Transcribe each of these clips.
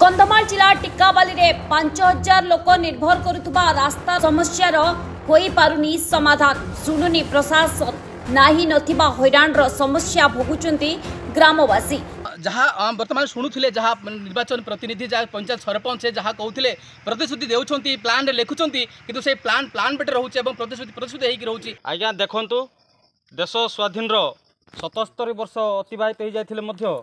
कंधमाल जिला टिकाबाली रे 5000 लोक निर्भर करुवा रास्ता समस्यार होई पारुनी समाधान सुनुनी प्रशासन नाही नथिबा हैरानर समस्या भोगुचंती ग्रामवासी जहाँ बर्तमान शुणुले जहाँ निर्वाचन प्रतिनिधि जहाँ पंचायत सरपंच जहाँ कहते प्रतिश्रुति देउछंती प्लान लिखुंट कि से प्लान बेटे रोचे प्रतिश्रुति होगी रोचे। आज्ञा देखु देश स्वाधीन 77 वर्ष अतिबाहित हो जाते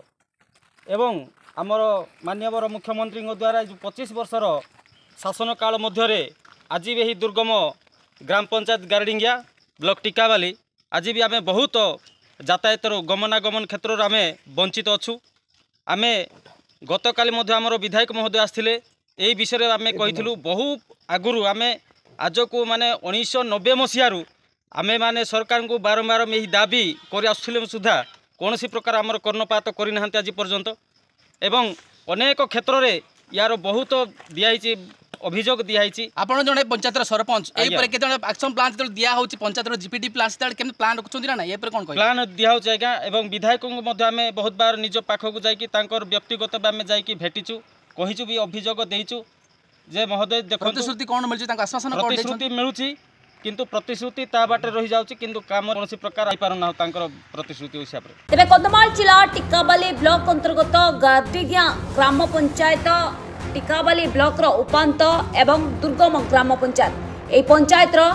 एवं आमर माननीय मुख्यमंत्री द्वारा 25 वर्षर शासन काल मध्य आज भी यही दुर्गम ग्राम पंचायत गारडिंगिया ब्लॉक टिकाबाली आज भी आम बहुत यातायात गमनागमन क्षेत्र में आम वंचित अच्छू आम गत काली आमर विधायक महोदय आसते यही विषय आम कही बहु आगुरी आम आज को माने 1990 मसीह आमे माने सरकार को बारंबार यही दाबी कर आसुले सुधा कौन प्रकार आमर कर्णपात करना आज पर्यंत एवं अनेक क्षेत्र में यार बहुत दिखाई अभियोग दिखाई। आपड़ जड़े पंचायत सरपंच एक्शन प्लान जो दिया हो पंचायत जीपीडी प्लान केम प्लान रखुं ना ये कौन प्लान दिया आज्ञा एवं विधायक आम बहुत बार निज पाखक जाकर व्यक्तिगत आम जा भेटीचु कहीचु भी अभियोग देचु जे महोदय देखो प्रतिश्रुति कौन मिलूँ आश्वासन प्रतिश्रुति मिलूँ किंतु प्रतिश्रुति ता बाटे रही जाउची किंतु काम कौन प्रकार आई पारना तांकर प्रतिश्रुति हिसाब रे। तेरे कंधमाल जिला टिकाबाली ब्लॉक अंतर्गत गारडिगिया ग्राम पंचायत टिकाबाली ब्लॉक रो उपांत एवं दुर्गम ग्राम पंचायत ए पंचायत रो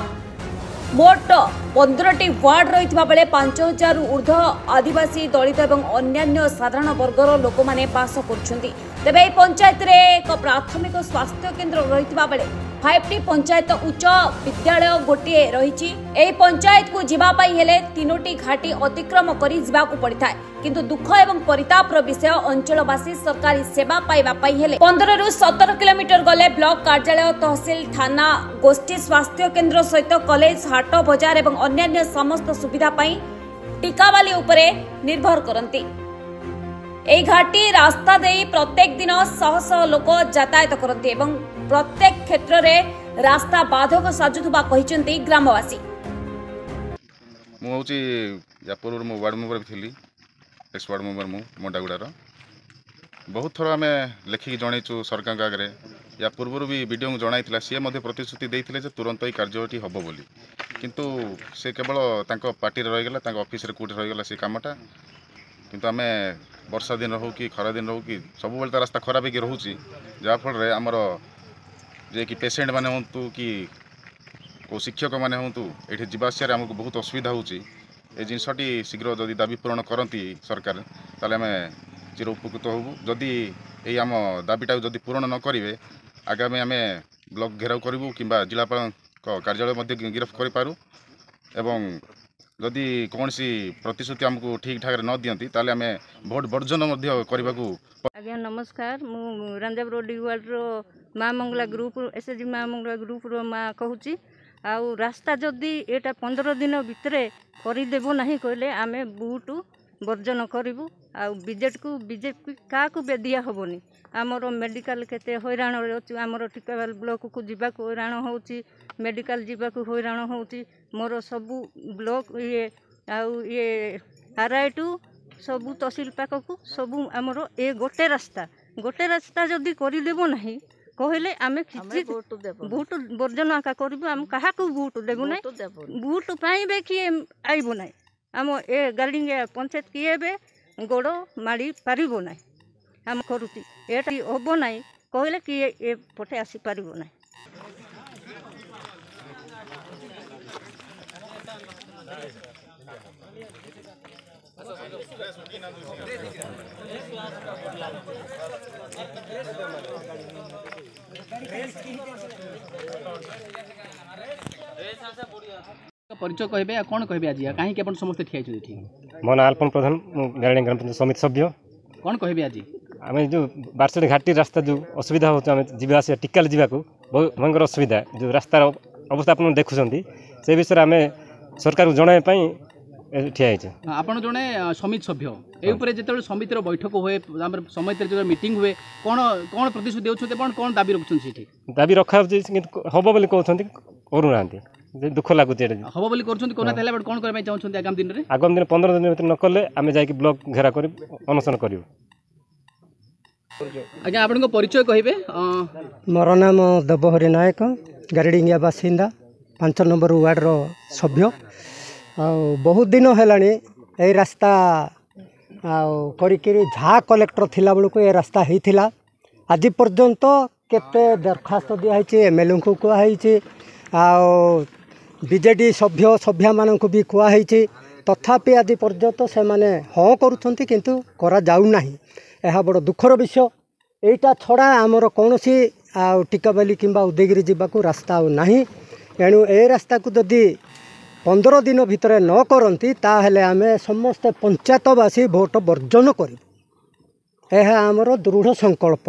मोट 15टी वार्ड रही बेले 5000 ऊर्ध्व आदिवासी दलित एवं अन्यान्य साधारण वर्गर लोक मैंने बास कर तेरे पंचायत रे एक प्राथमिक स्वास्थ्य केन्द्र रही बेले 5टी पंचायत उच्च विद्यालय गोटे रही पंचायत को जीवाई हेले 3टी घाटी अतिक्रम कर पड़ता है किंतु दुख एवं परितापर विषय अंचलवासी सरकारी सेवा पाइबा हेले 15 ରୁ 17 किलोमीटर गले ब्लॉक कार्यालय तहसील थाना गोष्ठी स्वास्थ्य केन्द्र सहित कॉलेज हाट बजार एवं अन्यान्य समस्त सुविधा टिकाबाली उपरे निर्भर करती। এই घाटी रास्ता दे प्रत्येक दिन शह शह लोक यातायात करते एवं प्रत्येक क्षेत्र में रास्ता बाधक साजुवा कहते ग्रामवासी। मुझे या पूर्व मु वार्ड मेंबर थी एक्स वार्ड मेंबर मंडागुड़ार बहुत थर आम लिखिकी जनईचु सरकार आगे या पूर्व भी वीडियो को जन सी प्रतिश्रुति देते तुरंत ही कार्यटी हम बोली किंतु से केवल पार्टी रहीगला ऑफिस कौट रहीगला से कामटा किंतु आम वर्षा दिन हो कि खरा दिन हो कि सब बेले रास्ता खराब होगी रोचे जहाँफल आमर जे कि पेसेंट मैंने हूँ कि को शिक्षक मैंने हूँ ये जावासिया आमको बहुत असुविधा होची जिनसटी शीघ्र जदि दाबी पूरण करती सरकार ताले आम चिर उपकृत होबू जदि यही आम दाबीटा जदि पूरण न करेंगे आगामी आम ब्लॉक घेराव करूँ कि जिलापाल कार्यालय गिरफ करूँ एवं जदि कौन सी प्रतिश्रुति आमको ठीक ठाक न दियंती ताले आम भोट वर्जन करने को। आज्ञा नमस्कार मु रंजाब रोड वार्ड रो माँ मंगला ग्रुप एसएचजी माँ मंगला ग्रुप रो माँ कहूँ आउ रास्ता जदि एटा 15 दिन भितर करदेबू ना कहले आम बुट वर्जन करूँ आउ बीजेपी क्या दिया हेनी आमर मेडिकल केते हैरान अच्छे आमर टिकाबाल ब्लॉक को जीवाक हैरान होची मेडिकल जीवाक हैरान होची मोर सबू ब्लॉक ये आरआई टू सबू तहसील पाखक सबू आमर ए गोटे रास्ता जदि करदेबू ना कहले आम भोट वर्जन आका करूँ आम क्या भोट देबू ना भोट पाइबे किए आईबू ना आम ए गार्डिंगिया पंचायत किए गोड़ माड़ी पारिबो ना आम करुती एटा हम ना कहले कि ए पटे आसी पारिबो ना। परिचय कहबे कौन कहबे आज कहीं अपन समस्त ठिया मो ना अल्पन प्रधान गार्डियन ग्राम पंचायत समिति सभ्य कौन कहबे आज आम जो बारसठी घाटी रास्ता जो असुविधा हो जावास टिकाल जावाक बहुत भयंकर असुविधा जो रास्तार अवस्था आप देखुं से विषय आम सरकार को जनवाई ठिया आपड़ जड़े समिति सभ्य ये जो समितिर बैठक हुए समिति जो मीटिंग हुए कौन कौन प्रतिश्रुति देते कौन दाबी रखुच्च दाबी रखा हम बोली कहते करूना दुख लगुच हम बोली कर कौन करना चाहते आगामी दिन में आगामी दिन 15 दिन भर न कले आम जा ब्लॉक घेरा कर अनशन करूँ। आज्ञा आपन परिचय कहिबे मोर नाम देवहरि नायक गारेडिंगिया बासिंदा 5 नंबर वार्डर सभ्य बहुत दिन है रास्ता करी झा कलेक्टर थिला बेलू ये रास्ता होता आज पर्यंत केते दरखास्त दिखाई एमएलए को कहुई बीजेडी सभ्य सभ्या मान भी कहुई तथापि आज पर्यंत से माने हाँ करुँच किंतु करा जाऊना यह बड़ दुखर विषय एटा छड़ा आमर कौन सी टिकाबाली किंबा उदयगिरी जावाक रास्ता ना एणु ए रास्ता को जदि 15 दिन भितर न करती ताहले आमे समस्त पंचायतवासी भोट वर्जन करूँ यह आमर दृढ़ संकल्प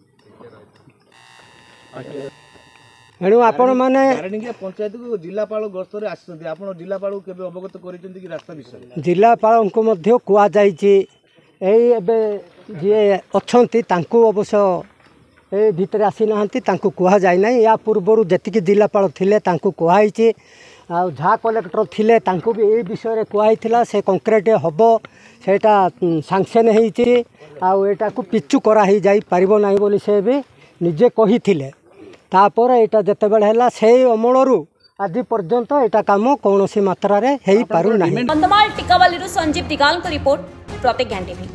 एणु आपण माने पंचायत को जिलापाल गस्तर आसान जिलापाल के अवगत कर रास्ता विषय जिलापाल को मध्य कुआ जाइछि एई एबे जे अछंती तांको अवश्य ए भितर आसी नाहंती तांको कुआ जाय नै या पूर्वरु जतिक जिलापाल थिले तांको कुआइछि आ झा कलेक्टर थिले तांको भी ए विषय रे कुआइथिला से कंक्रीट हबो सेटा सैंक्शन हेइछि आ एटा को पिचु करा ही जाई परिबो नै बोली से भी निजे कहिथिले तापर एटा जते बेले हला से अमलरु आज पर्यंत एटा काम कौन सी मात्रा रे हेई पारु नाही। कंधमाल टिकाबाली संजीव टिकाल को रिपोर्ट प्रत्येक घंटे।